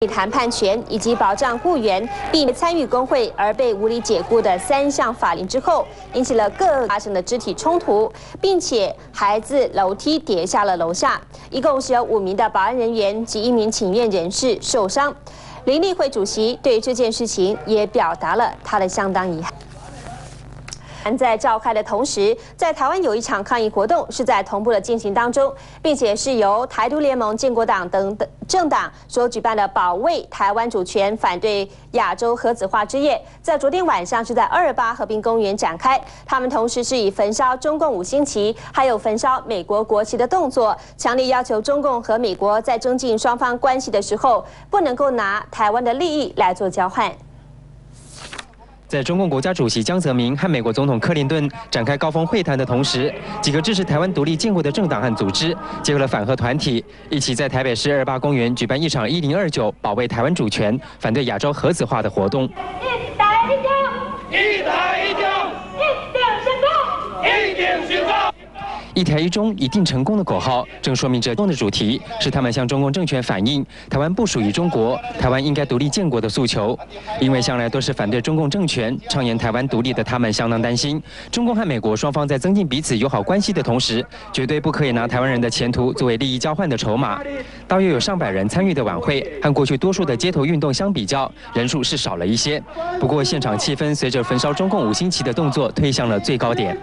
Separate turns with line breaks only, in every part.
谈判权以及保障雇员避免参与工会而被无理解雇的3项法令之后，引起了各发生的肢体冲突，并且还自楼梯跌下了楼下。一共是有5名的保安人员及1名请愿人士受伤。林立会主席对这件事情也表达了他的相当遗憾。 在召开的同时，在台湾有一场抗议活动是在同步的进行当中，并且是由台独联盟、建国党等政党所举办的保卫台湾主权、反对亚洲核子化之夜，在昨天晚上是在228和平公园展开。他们同时是以焚烧中共5星旗，还有焚烧美国国旗的动作，强烈要求中共和美国在增进双方关系的时候，不能够拿台湾的利益来做交换。
在中共国家主席江泽民和美国总统克林顿展开高峰会谈的同时，几个支持台湾独立建国的政党和组织，结合了反核团体，一起在台北市228公园举办一场1029保卫台湾主权、反对亚洲核子化的活动。
一台一中，一台一中，一定成功，一定成功。
一台一中一定成功的口号，正说明着动的主题是他们向中共政权反映台湾不属于中国，台湾应该独立建国的诉求。因为向来都是反对中共政权、倡言台湾独立的他们，相当担心中共和美国双方在增进彼此友好关系的同时，绝对不可以拿台湾人的前途作为利益交换的筹码。大约有上百人参与的晚会，和过去多数的街头运动相比较，人数是少了一些。不过现场气氛随着焚烧中共5星旗的动作推向了最高点。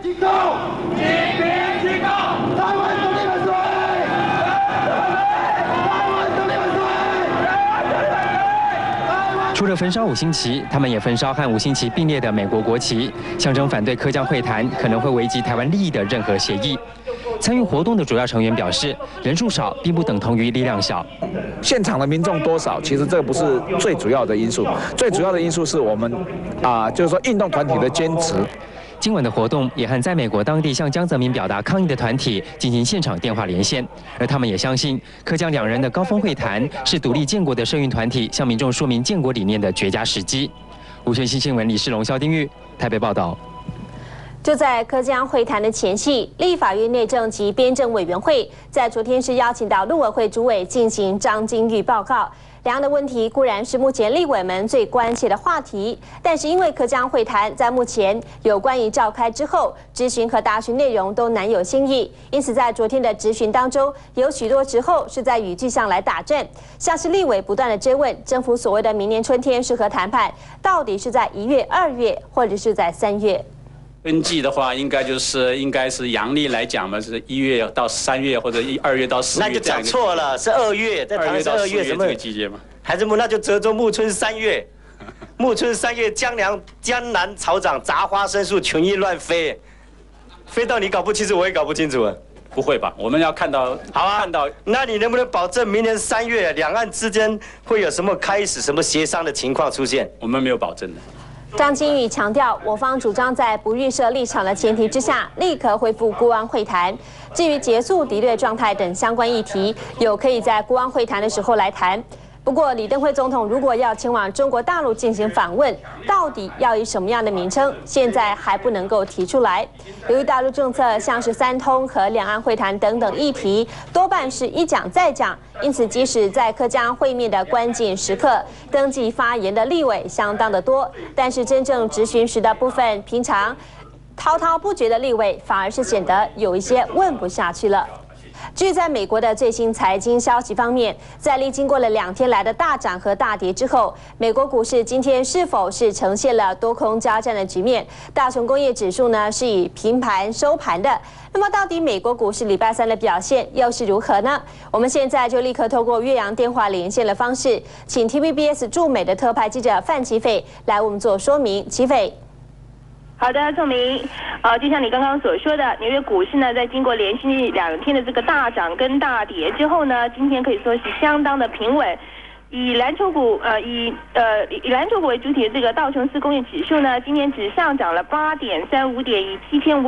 除了焚烧5星旗，他们也焚烧和5星旗并列的美国国旗，象征反对柯江会谈可能会危及台湾利益的任何协议。参与活动的主要成员表示，人数少并不等同于力量小。
现场的民众多少，其实这个不是最主要的因素，最主要的因素是我们就是说运动团体的坚持。
今晚的活动也和在美国当地向江泽民表达抗议的团体进行现场电话连线，而他们也相信柯江2人的高峰会谈是独立建国的社运团体向民众说明建国理念的绝佳时机。无线新闻李世龙、肖丁玉台北报道。
就在柯江会谈的前夕，立法院内政及编政委员会在昨天是邀请到陆委会主委进行张金玉报告。 两岸的问题固然是目前立委们最关切的话题，但是因为柯江会谈在目前有关于召开之后，质询和答询内容都难有新意，因此在昨天的质询当中，有许多时候是在语句上来打阵，像是立委不断的追问政府所谓的明年春天适合谈判，到底是在1月、2月，或者是在3月。
春季的话，应该是阳历来讲嘛，是1月到3月或者2月到4月。
那就讲错了，是2月，在谈是2月什么
季节嘛？
还是那就折中暮春3月，暮春3月江南草长，杂花生树，群雁乱飞，飞到你搞不清楚，我也搞不清楚啊。
不会吧？我们要看到，
好啊，
看到。
那你能不能保证明年3月两岸之间会有什么开始、什么协商的情况出现？
我们没有保证的。
张金宇强调，我方主张在不预设立场的前提之下，立刻恢复国安会谈。至于结束敌对状态等相关议题，有可以在国安会谈的时候来谈。不过，李登辉总统如果要前往中国大陆进行访问，到底要以什么样的名称，现在还不能够提出来。由于大陆政策像是3通和两岸会谈等等议题，多半是一讲再讲，因此即使在柯江会面的关键时刻，登记发言的立委相当的多，但是真正质询时的部分，平常滔滔不绝的立委反而是显得有一些问不下去了。 至于在美国的最新财经消息方面，在历经过了2天来的大涨和大跌之后，美国股市今天是否是呈现了多空交战的局面？道琼工业指数呢是以平盘收盘的。那么，到底美国股市礼拜3的表现又是如何呢？我们现在就立刻透过岳阳电话连线的方式，请 TVBS 驻美的特派记者范齐斐来为我们做说明。齐斐。
好的，宋明，就像你刚刚所说的，纽约股市呢，在经过连续2天的这个大涨跟大跌之后呢，今天可以说是相当的平稳。以蓝筹股以蓝筹股为主体的这个道琼斯工业指数呢，今天只上涨了8.35点，以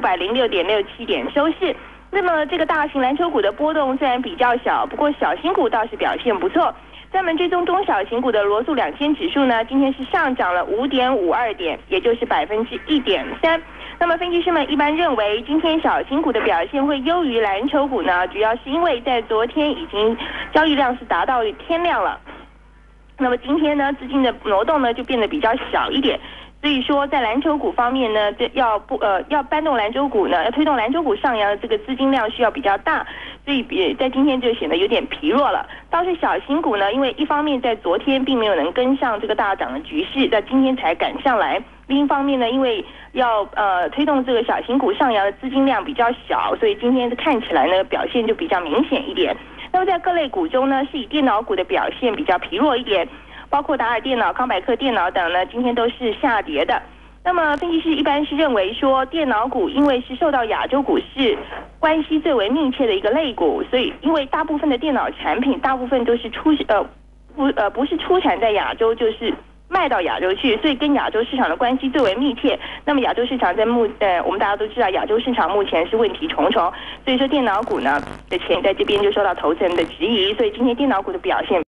7506.67点收市。那么这个大型蓝筹股的波动虽然比较小，不过小型股倒是表现不错。 专门追踪中小型股的罗素2000指数呢，今天是上涨了5.52点，也就是1.3%。那么分析师们一般认为，今天小型股的表现会优于蓝筹股呢，主要是因为在昨天已经交易量是达到天量了。 那么今天呢，资金的挪动呢就变得比较小一点。所以说，在蓝筹股方面呢，要搬动蓝筹股呢，要推动蓝筹股上扬的这个资金量需要比较大，所以在今天就显得有点疲弱了。倒是小型股呢，因为一方面在昨天并没有能跟上这个大涨的局势，在今天才赶上来；另一方面呢，因为要推动这个小型股上扬的资金量比较小，所以今天看起来呢表现就比较明显一点。那么在各类股中呢，是以电脑股的表现比较疲弱一点。包括达尔电脑、康柏克电脑等呢，今天都是下跌的。那么分析师一般是认为说，电脑股因为是受到亚洲股市关系最为密切的一个类股，所以因为大部分的电脑产品大部分都是不是出产在亚洲，就是卖到亚洲去，所以跟亚洲市场的关系最为密切。那么亚洲市场我们大家都知道，亚洲市场目前是问题重重，所以说电脑股呢的钱在这边就受到投资人的质疑，所以今天电脑股的表现